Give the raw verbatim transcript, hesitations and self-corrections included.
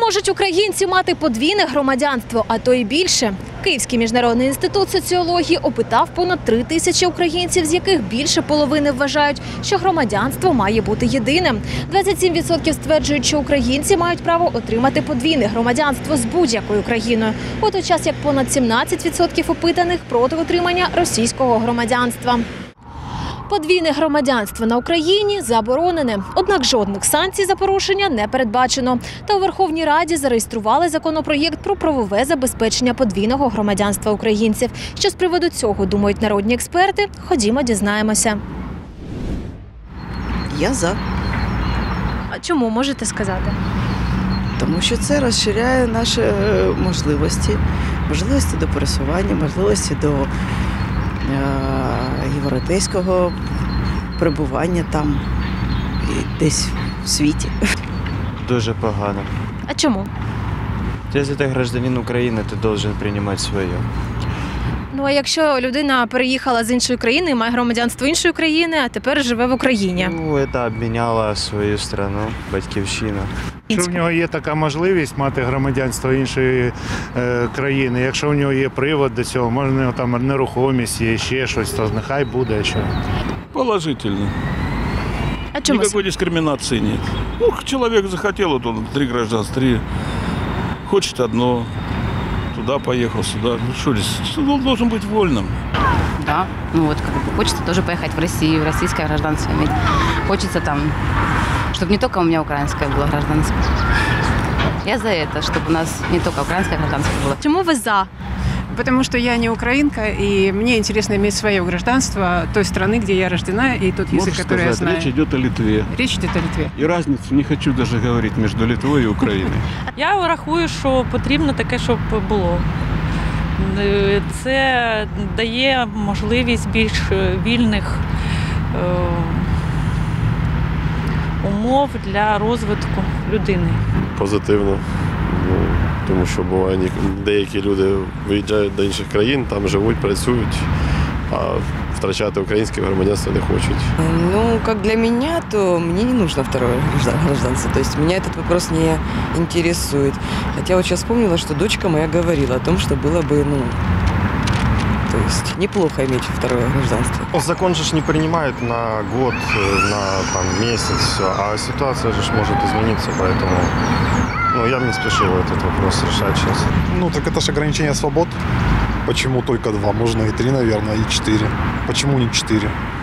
можуть українці мати подвійне громадянство, а то й більше? Київський міжнародний інститут соціології опитав понад три тисячі українців, з яких більше половини вважають, що громадянство має бути єдиним. двадцять сім відсотків стверджують, що українці мають право отримати подвійне громадянство з будь-якою країною, у той час як понад сімнадцять відсотків опитаних проти отримання російського громадянства. Подвійне громадянство на Україні заборонене. Однак жодних санкцій за порушення не передбачено. Та у Верховній Раді зареєстрували законопроєкт про правове забезпечення подвійного громадянства українців. Що з приводу цього думають народні експерти? Ходімо, дізнаємося. Я за. А чому, можете сказати? Тому що це розширяє наші можливості. Можливості до пересування, можливості до європейського перебування там, десь в світі. Дуже погано. А чому? Якщо ти громадянин України, ти повинен приймати своє. Ну, а якщо людина переїхала з іншої країни, має громадянство іншої країни, а тепер живе в Україні? Ну, це обміняло свою країну, батьківщину. Якщо в нього є така можливість мати громадянство іншої е, країни, якщо в нього є привод до цього, може в нього там нерухомість, є ще щось, то нехай буде. Що. Положительно. А чому? Никакой дискриминации нет. Ну, человек захотел, вот он три гражданства, три, хочет одно, туда поехал, сюда. Ну что здесь, он должен быть вольным. Да, ну вот как бы хочется тоже поехать в Россию, российское гражданство иметь. Хочется там, чтобы не только у меня украинское было гражданство. Я за это, чтобы у нас не только украинское гражданство было. Чому ви за? Потому что я не украинка, и мне интересно иметь свое гражданство той страны, где я рождена, и тот язык, Можешь который сказать, я знаю. речь идет о Литве. Речь идет о Литве. И разницу не хочу даже говорить между Литвой и Украиной. Я рахую, що потрібно таке, щоб було. Це дає можливість більш вільних е, умов для розвитку людини. Позитивно. Ну, тому що буває, деякі люди виїжджають до інших країн, там живуть, працюють, а втрачати українське громадянство не хочуть. Ну, как для меня, то мне не нужно второе гражданство. То есть меня этот вопрос не интересует. Хотя вот сейчас вспомнила, что дочка моя говорила о том, что было бы, ну, то есть неплохо иметь второе гражданство. Закон же не принимают на год, на там, месяц, все, а ситуация же может измениться, поэтому ну, я бы не спешил этот вопрос решать сейчас. Ну, так это же ограничение свобод. Почему только два? Можно и три, наверное, и четыре. Почему не четыре?